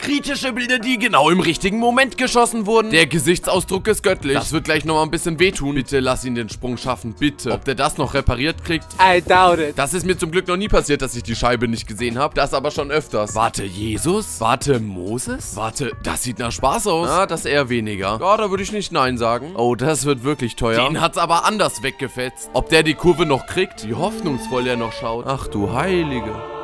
Kritische Bilder, die genau im richtigen Moment geschossen wurden. Der Gesichtsausdruck ist göttlich. Das wird gleich nochmal ein bisschen wehtun. Bitte lass ihn den Sprung schaffen, bitte. Ob der das noch repariert kriegt? I doubt it. Das ist mir zum Glück noch nie passiert, dass ich die Scheibe nicht gesehen habe. Das aber schon öfters. Warte, Jesus? Warte, Moses? Warte, das sieht nach Spaß aus. Ah, das eher weniger. Ja, da würde ich nicht nein sagen. Oh, das wird wirklich teuer. Den hat's aber anders weggefetzt. Ob der die Kurve noch kriegt? Wie hoffnungsvoll er noch schaut. Ach du Heilige.